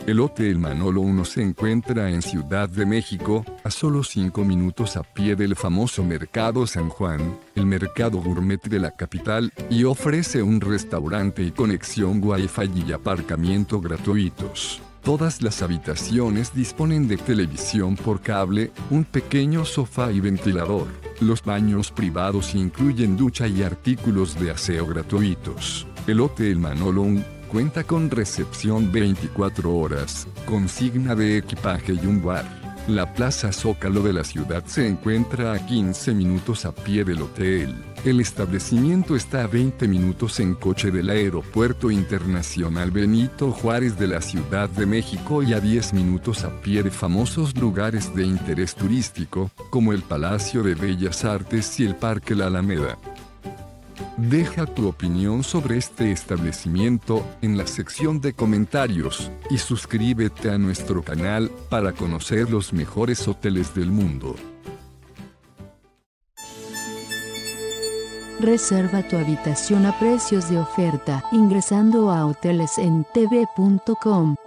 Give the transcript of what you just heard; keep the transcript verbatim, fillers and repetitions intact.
El Hotel Manolo uno se encuentra en Ciudad de México, a solo cinco minutos a pie del famoso Mercado San Juan, el mercado gourmet de la capital, y ofrece un restaurante y conexión Wi-Fi y aparcamiento gratuitos. Todas las habitaciones disponen de televisión por cable, un pequeño sofá y ventilador. Los baños privados incluyen ducha y artículos de aseo gratuitos. El Hotel Manolo cuenta con recepción veinticuatro horas, consigna de equipaje y un bar. La Plaza Zócalo de la ciudad se encuentra a quince minutos a pie del hotel. El establecimiento está a veinte minutos en coche del Aeropuerto Internacional Benito Juárez de la Ciudad de México y a diez minutos a pie de famosos lugares de interés turístico, como el Palacio de Bellas Artes y el Parque La Alameda. Deja tu opinión sobre este establecimiento en la sección de comentarios y suscríbete a nuestro canal para conocer los mejores hoteles del mundo. Reserva tu habitación a precios de oferta ingresando a hoteles en t v punto com.